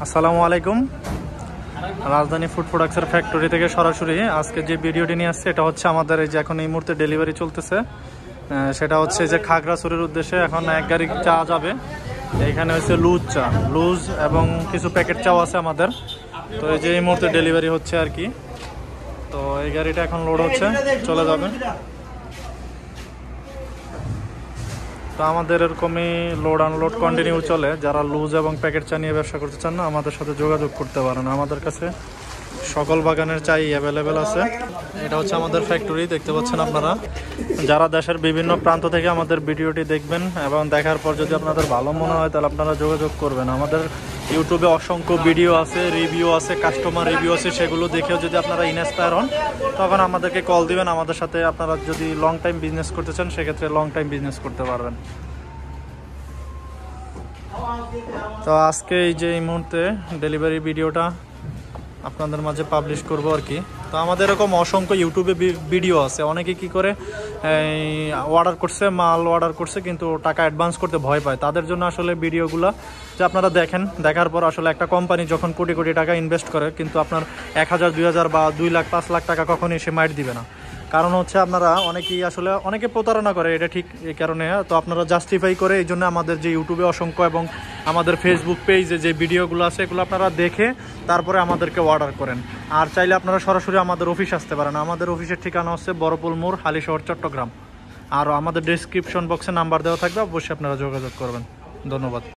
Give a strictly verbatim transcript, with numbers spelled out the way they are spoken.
আসসালামু আলাইকুম। রাজধানী ফুড প্রোডাক্টসের ফ্যাক্টরি থেকে সরাসরি আজকে যে ভিডিওটি নিয়ে আসছে এটা হচ্ছে আমাদের এই যে এখন এই মুহূর্তে ডেলিভারি চলতেছে, সেটা হচ্ছে যে খাগড়াছড়ির উদ্দেশ্যে এখন এক গাড়ি চা যাবে। এইখানে হচ্ছে লুজ চা, লুজ এবং কিছু প্যাকেট চাও আছে আমাদের। তো এই যে এই মুহূর্তে ডেলিভারি হচ্ছে আর কি। তো এই গাড়িটা এখন লোড হচ্ছে, চলে যাবে। তো আমাদের এরকমই লোড আনলোড কন্টিনিউ চলে। যারা লুজ এবং প্যাকেট চা নিয়ে ব্যবসা করতে চান না, আমাদের সাথে যোগাযোগ করতে পারেন। আমাদের কাছে সকল বাগানের চাই অ্যাভেলেবেল আছে। এটা হচ্ছে আমাদের ফ্যাক্টরি, দেখতে পাচ্ছেন আপনারা। যারা দেশের বিভিন্ন প্রান্ত থেকে আমাদের ভিডিওটি দেখবেন এবং দেখার পর যদি আপনাদের ভালো মনে হয় তাহলে আপনারা যোগাযোগ করবেন। আমাদের ইউটিউবে অসংখ্য ভিডিও আছে, রিভিউ আছে, কাস্টমার রিভিউ আছে, সেগুলো দেখেও যদি আপনারা ইন্সপায়ার হন তখন আমাদেরকে কল দিবেন। আমাদের সাথে আপনারা যদি লং টাইম বিজনেস করতে চান সেক্ষেত্রে লং টাইম বিজনেস করতে পারবেন। তো আজকে এই যে এই মুহূর্তে ডেলিভারি ভিডিওটা আপনাদের মাঝে পাবলিশ করব আর কি। তো আমাদের এরকম অসংখ্য ইউটিউবে ভিডিও আছে। অনেকে কি করে অর্ডার করছে, মাল অর্ডার করছে কিন্তু টাকা অ্যাডভান্স করতে ভয় পায়। তাদের জন্য আসলে ভিডিওগুলো যে আপনারা দেখেন, দেখার পর আসলে একটা কোম্পানি যখন কোটি কোটি টাকা ইনভেস্ট করে কিন্তু আপনার এক হাজার দুই হাজার বা দুই লাখ পাঁচ লাখ টাকা কখনই সে মাইট দিবে না। কারণ হচ্ছে আপনারা অনেকেই আসলে অনেকে প্রতারণা করে, এটা ঠিক এই কারণে। তো আপনারা জাস্টিফাই করে এই জন্য আমাদের যে ইউটিউবে অসংখ্য এবং আমাদের ফেসবুক পেজে যে ভিডিওগুলো আছে এগুলো আপনারা দেখে তারপরে আমাদেরকে অর্ডার করেন। আর চাইলে আপনারা সরাসরি আমাদের অফিস আসতে পারেন। আমাদের অফিসের ঠিকানা হচ্ছে বড়পুল মোড়, হালিশহর, চট্টগ্রাম। আর আমাদের ডেসক্রিপশন বক্সে নাম্বার দেওয়া থাকবে, অবশ্যই আপনারা যোগাযোগ করবেন। ধন্যবাদ।